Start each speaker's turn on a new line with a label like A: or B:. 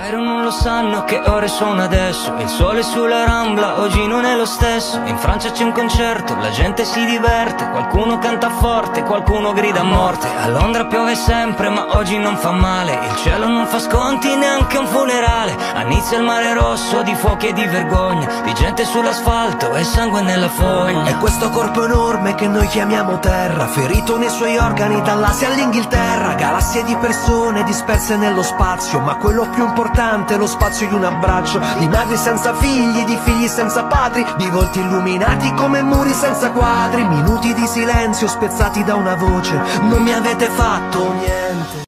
A: Cairo non lo sanno che ore sono adesso. Il sole sulla Rambla oggi non è lo stesso. In Francia c'è un concerto, la gente si diverte. Qualcuno canta forte, qualcuno grida a morte. A Londra piove sempre ma oggi non fa male. Il cielo non fa sconti neanche un funerale. A Nizza il mare rosso di fuochi e di vergogna, di gente sull'asfalto e sangue nella fogna.
B: E questo corpo enorme che noi chiamiamo terra, ferito nei suoi organi dall'Asia all'Inghilterra. Galassie di persone disperse nello spazio, ma quello più importante è lo spazio di un abbraccio. Di madri senza figli, di figli senza padri, di volti illuminati come muri senza quadri. Minuti di silenzio spezzati da una voce: non mi avete fatto niente.